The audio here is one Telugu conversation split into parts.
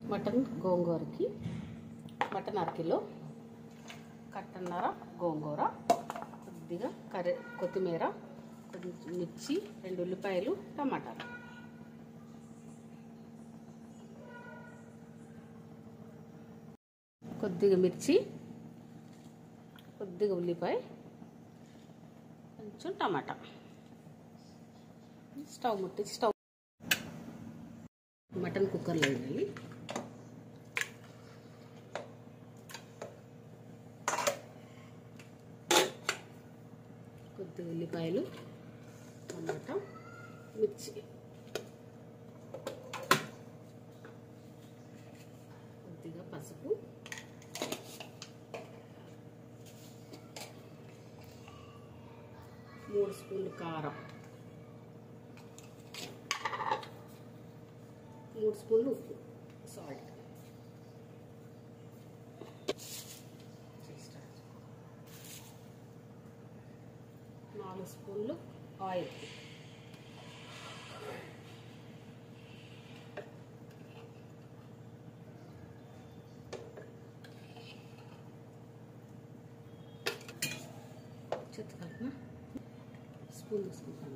మటన్ గోంగూరకి మటన్ అరకిలో, కట్టన్నర గోంగూర, కొద్దిగా కొత్తిమీర, కొంచెం మిర్చి, 2 ఉల్లిపాయలు, టమాటాలు. కొద్దిగా మిర్చి, కొద్దిగా ఉల్లిపాయ, కొంచెం టమాటా. స్టవ్ ముట్టించి మటన్ కుక్కర్లో వేయాలి. కొద్దిగా ఉల్లిపాయలు, టమాటా, మిర్చి, కొద్దిగా పసుపు, మూడు స్పూన్లు కారం, 3 స్పూన్లు ఉప్పు, సాల్ట్, 4 స్పూన్లు ఆయిల్, చెత్తకల్పన స్పూన్ తీసుకుంటాను.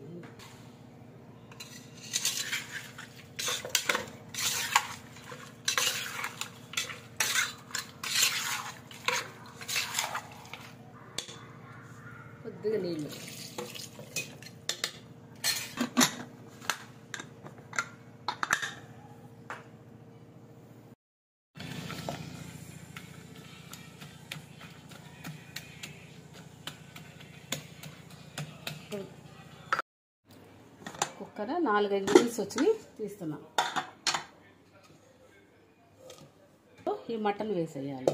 కొద్దిగా నీళ్ళు, కుక్కర్ 4-5 విజిల్స్ వచ్చి తీస్తున్నాం. ఈ మటన్ వేసేయాలి.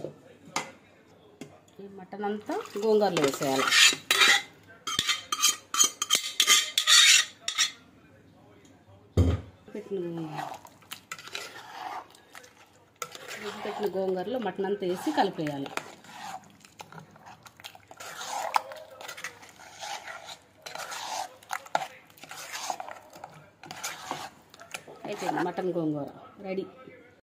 ఈ మటన్ అంతా గోంగూరలో వేసేయాలి. పెట్టిన గోంగూరలో మటన్ అంతా వేసి కలిపేయాలి. అయిపోయింది మటన్ గోంగూర రెడీ.